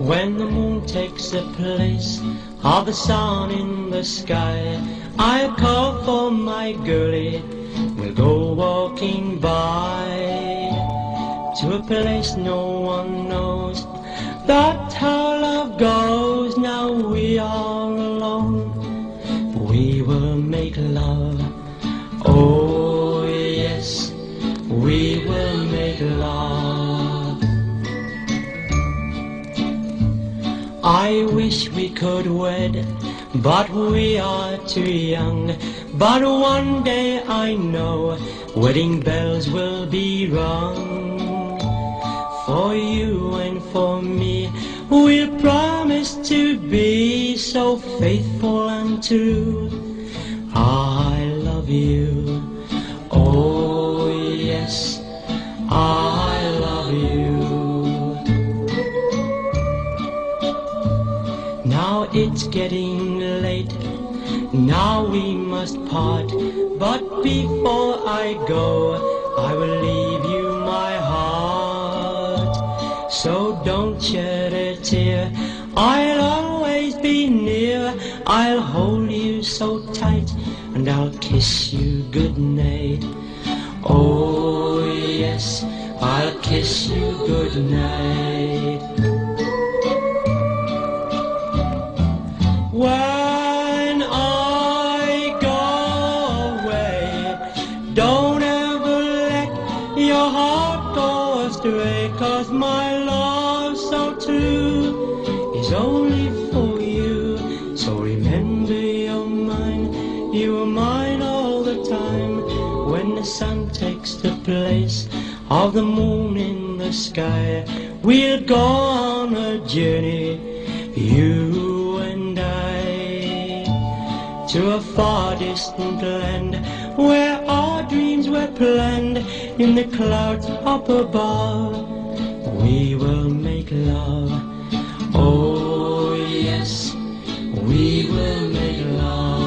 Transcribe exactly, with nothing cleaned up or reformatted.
When the moon takes the place of the sun in the sky, I'll call for my girlie, we'll go walking by to a place no one knows. That's how love goes. Now we are alone, we will make love. Oh yes, we will make love. I wish we could wed, but we are too young. But one day I know wedding bells will be rung. For you and for me, we'll promise to be so faithful and true. I love you, oh yes, I love you. Now it's getting late, now we must part. But before I go, I will leave you my heart. So don't shed a tear, I'll always be near. I'll hold you so tight, and I'll kiss you goodnight. Oh yes, I'll kiss you goodnight. When I go away, don't ever let your heart go astray, 'cause my love so true is only for you. So remember you're mine, you are mine all the time. When the sun takes the place of the moon in the sky, we'll go on a journey, you and I, to a far distant land where our dreams were planned. In the clouds up above, we will make love. Oh yes, we will make love.